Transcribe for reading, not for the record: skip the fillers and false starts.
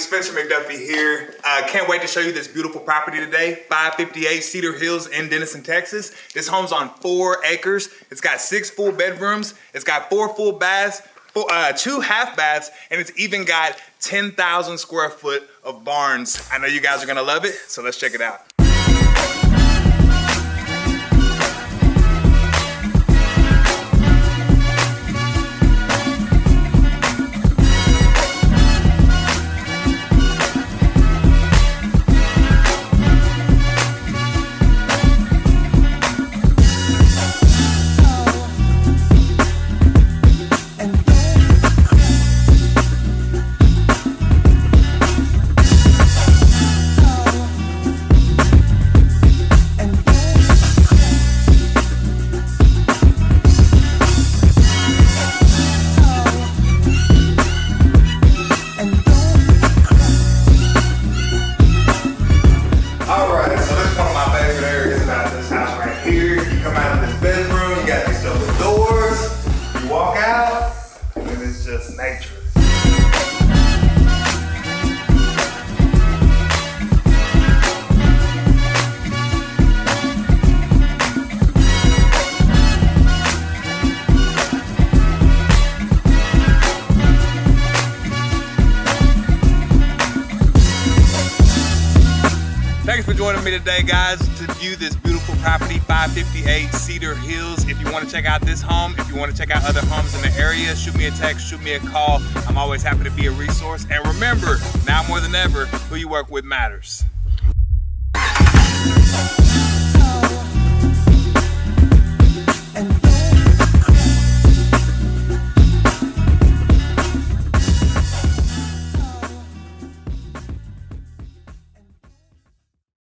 Spencer McDuffie here. Can't wait to show you this beautiful property today. 558 Cedar Hills in Denison, Texas. This home's on 4 acres. It's got 6 full bedrooms. It's got 4 full baths, 2 half baths, and it's even got 10,000 square foot of barns. I know you guys are gonna love it, so let's check it out. Nature. Thanks for joining me today, guys, to view this beautiful property, 558 Cedar Hills. If you want to check out this home, if you want to check out other homes in the area, shoot me a text, shoot me a call. I'm always happy to be a resource. And remember, now more than ever, who you work with matters.